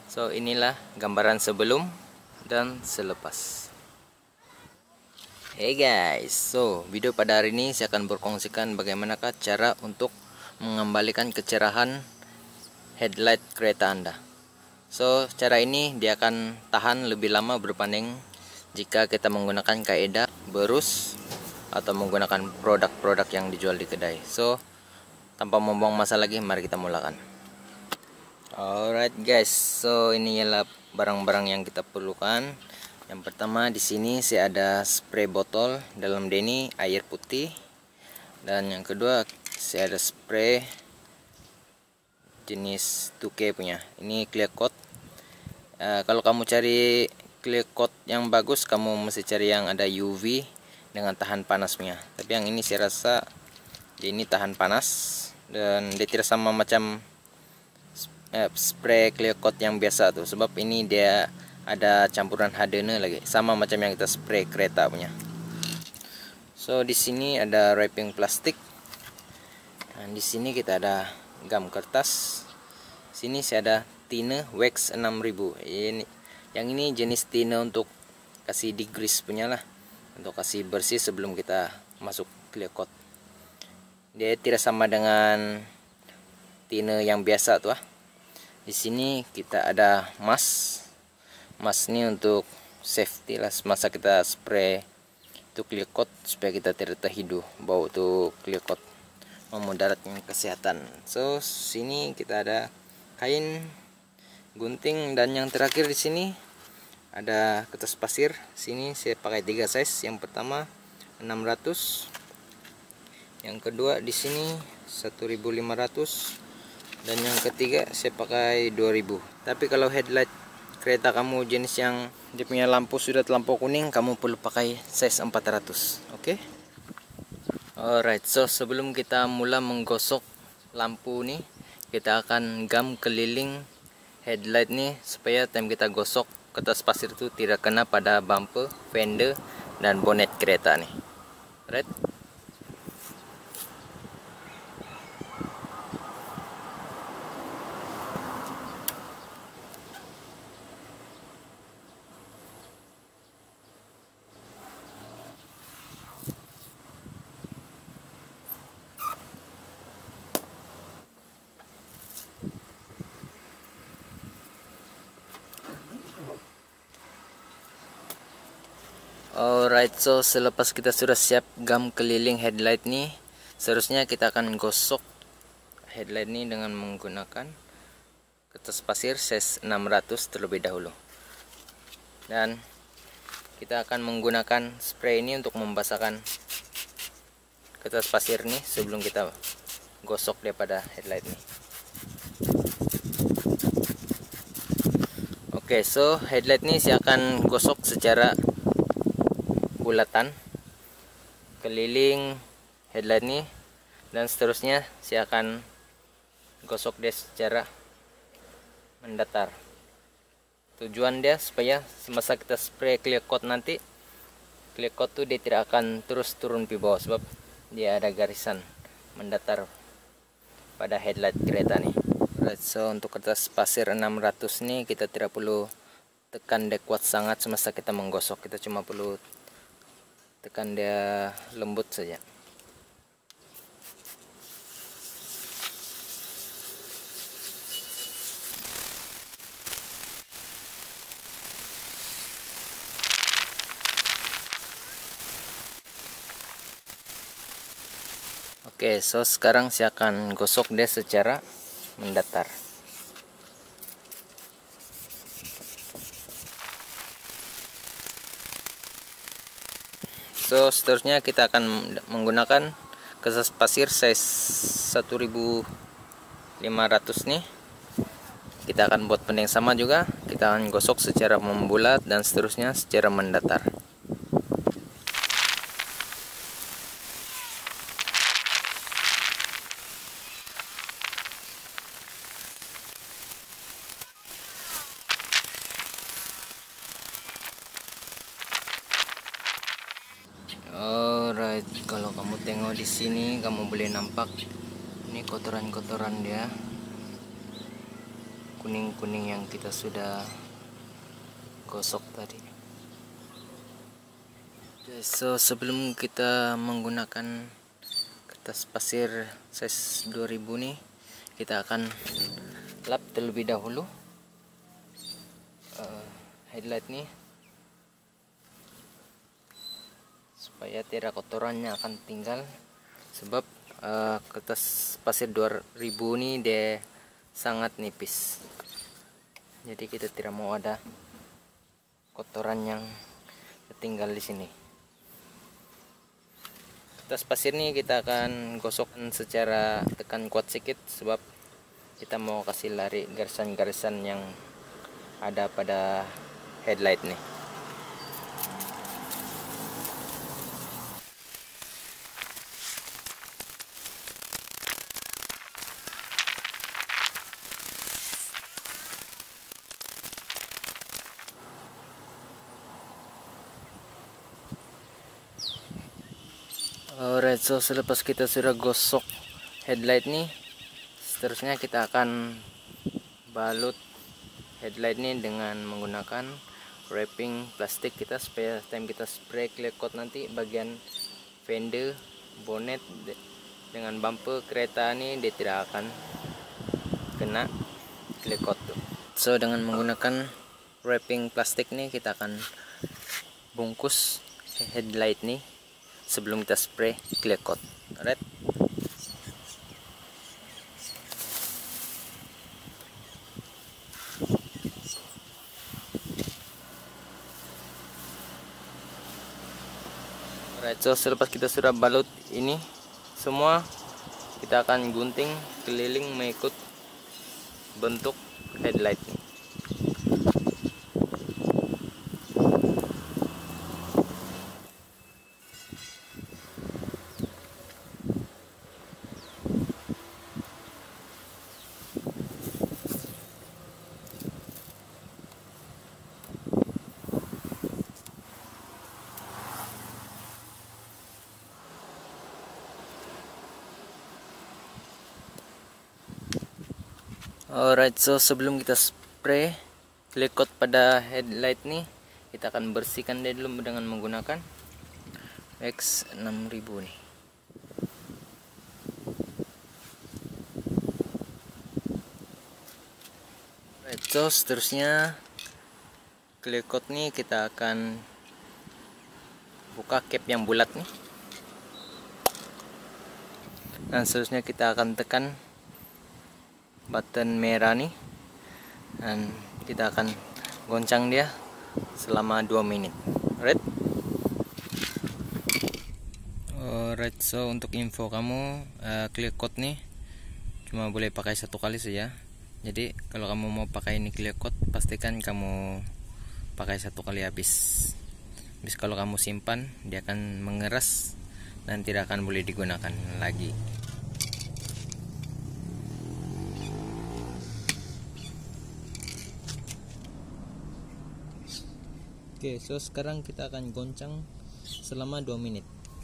So inilah gambaran sebelum dan selepas. Hey guys, so video pada hari ini saya akan berkongsikan bagaimanakah cara untuk mengembalikan kecerahan headlight kereta Anda. So cara ini dia akan tahan lebih lama berbanding jika kita menggunakan kaidah berus atau menggunakan produk-produk yang dijual di kedai. So tanpa membuang masa lagi, mari kita mulakan. Alright guys, so ini ialah barang-barang yang kita perlukan. Yang pertama di sini saya ada spray botol, dalam dia ini air putih. Dan yang kedua saya ada spray jenis 2K punya. Ini clear coat. Kalau kamu cari clear coat yang bagus, kamu mesti cari yang ada UV dengan tahan panas punya. Tapi yang ini saya rasa dia ini tahan panas dan dia tidak sama macam spray clear coat yang biasa tuh, sebab ini dia ada campuran hardener lagi, sama macam yang kita spray kereta punya. So di sini ada wrapping plastik, dan di sini kita ada gam kertas. Sini saya ada thinner wax 6000. Yang ini jenis thinner untuk kasih degrease punya lah, untuk kasih bersih sebelum kita masuk clear coat. Dia tidak sama dengan thinner yang biasa tuh. Di sini kita ada mask. Mask ini untuk safety lah, semasa kita spray itu clear coat supaya kita tidak terhidu bau tuh clear coat, memudaratkan kesehatan. So sini kita ada kain, gunting, dan yang terakhir di sini ada kertas pasir. Sini saya pakai 3 size. Yang pertama 600, yang kedua di sini 1500, dan yang ketiga saya pakai 2000. Tapi kalau headlight kereta kamu jenis yang dia punya lampu sudah terlampau kuning, kamu perlu pakai size 400. Oke? Alright, so sebelum kita mula menggosok lampu nih, kita akan gam keliling headlight nih supaya time kita gosok kertas pasir itu tidak kena pada bumper, fender, dan bonet kereta nih. Right? Alright, so selepas kita sudah siap gam keliling headlight nih, seterusnya kita akan gosok headlight ini dengan menggunakan kertas pasir size 600 terlebih dahulu. Dan kita akan menggunakan spray ini untuk membasahkan kertas pasir ini sebelum kita gosok daripada headlight ini. Oke, so headlight ini saya akan gosok secara bulatan keliling headlight ini, dan seterusnya saya akan gosok dia secara mendatar. Tujuan dia supaya semasa kita spray clear coat nanti, clear coat tuh dia tidak akan terus turun di bawah, sebab dia ada garisan mendatar pada headlight kereta nih. Right, so untuk kertas pasir 600 nih kita tidak perlu tekan dia kuat sangat semasa kita menggosok, kita cuma perlu tekan dia lembut saja. Oke, so sekarang saya akan gosok dia secara mendatar. So seterusnya kita akan menggunakan kertas pasir size 1500 nih. Kita akan buat benda yang sama juga. Kita akan gosok secara membulat dan seterusnya secara mendatar. Alright, kalau kamu tengok di sini, kamu boleh nampak ini kotoran-kotoran dia, kuning-kuning yang kita sudah gosok tadi. Oke, so sebelum kita menggunakan kertas pasir size 2000 nih, kita akan lap terlebih dahulu headlight nih supaya tidak kotorannya akan tinggal, sebab kertas pasir 2000 ini dia sangat nipis, jadi kita tidak mau ada kotoran yang tinggal di sini. Kertas pasir ini kita akan gosokkan secara tekan kuat sedikit, sebab kita mau kasih lari garisan-garisan yang ada pada headlight nih. Alright, so selepas kita sudah gosok headlight nih, seterusnya kita akan balut headlight nih dengan menggunakan wrapping plastik kita, supaya time kita spray clear coat nanti bagian fender, bonnet dengan bumper kereta nih dia tidak akan kena clear coat tuh. So dengan menggunakan wrapping plastik nih kita akan bungkus headlight nih sebelum kita spray clear coat. Alright. Alright, so selepas kita sudah balut ini semua, kita akan gunting keliling mengikut bentuk headlight ini. Alright, so sebelum kita spray clear coat pada headlight nih, kita akan bersihkan dia dulu dengan menggunakan X6000 nih. Alright, so seterusnya clear coat nih kita akan buka cap yang bulat nih, dan seterusnya kita akan tekan button merah nih, dan kita akan goncang dia selama 2 menit. Alright, so untuk info kamu, clear coat nih cuma boleh pakai 1 kali saja. Jadi kalau kamu mau pakai ini clear coat, pastikan kamu pakai 1 kali habis. Kalau kamu simpan, dia akan mengeras dan tidak akan boleh digunakan lagi. Oke, so sekarang kita akan goncang selama 2 menit.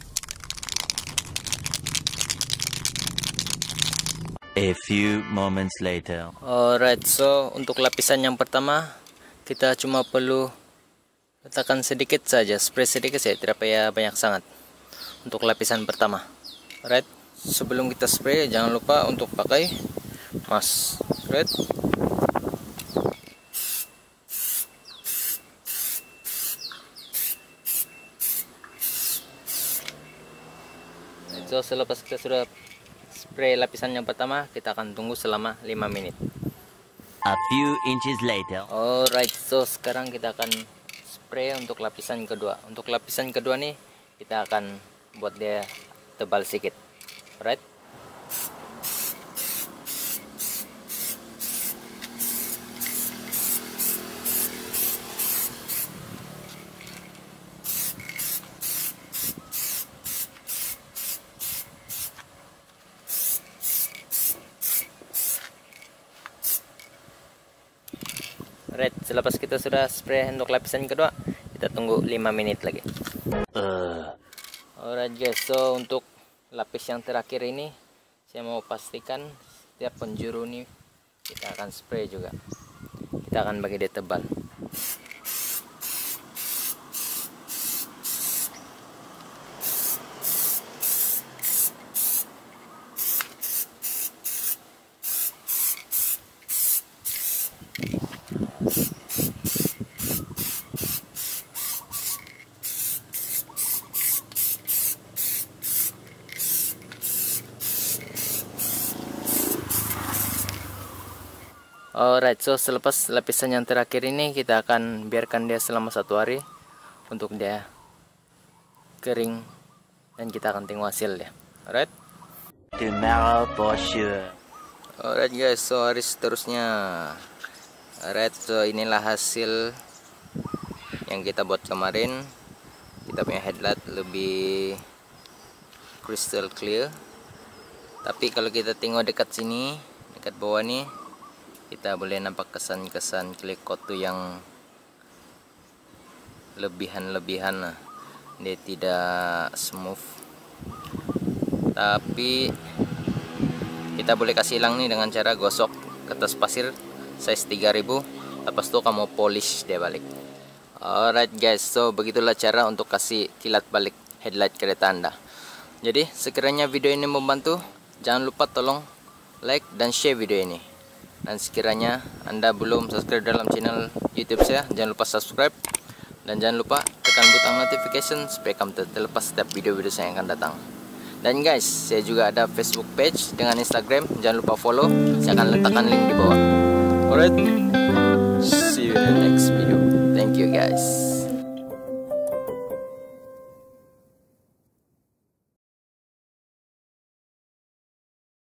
A few moments later. Alright, so untuk lapisan yang pertama kita cuma perlu letakkan sedikit saja, spray sedikit saja, tidak payah banyak sangat untuk lapisan pertama. Alright, sebelum kita spray jangan lupa untuk pakai mask. Alright. So selepas kita sudah spray lapisan yang pertama, kita akan tunggu selama 5 menit. A few inches later. Alright, so sekarang kita akan spray untuk lapisan kedua. Untuk lapisan kedua nih kita akan buat dia tebal sedikit. Alright. Alright, selepas kita sudah spray untuk lapisan kedua, kita tunggu 5 menit lagi. Alright guys, so untuk lapis yang terakhir ini saya mau pastikan setiap penjuru ini kita akan spray juga. Kita akan bagi dia tebal. Alright, so selepas lapisan yang terakhir ini kita akan biarkan dia selama 1 hari untuk dia kering dan kita akan tengok hasil dia. Alright. Tomorrow for sure. Alright guys, so hari seterusnya. Alright, so inilah hasil yang kita buat kemarin. Kita punya headlight lebih crystal clear. Tapi kalau kita tengok dekat sini, dekat bawah nih, kita boleh nampak kesan-kesan clay coat tuh yang lebihan-lebihan lah. Dia tidak smooth. Tapi kita boleh kasih hilang nih dengan cara gosok kertas pasir size 3000. Lepas itu kamu polish dia balik. Alright guys, so begitulah cara untuk kasih kilat balik headlight kereta Anda. Jadi sekiranya video ini membantu, jangan lupa tolong like dan share video ini. Dan sekiranya Anda belum subscribe dalam channel YouTube saya, jangan lupa subscribe. Dan jangan lupa tekan butang notification supaya kamu terlepas setiap video-video saya yang akan datang. Dan guys, saya juga ada Facebook page dengan Instagram, jangan lupa follow. Saya akan letakkan link di bawah. Alright, see you in the next video. Thank you guys.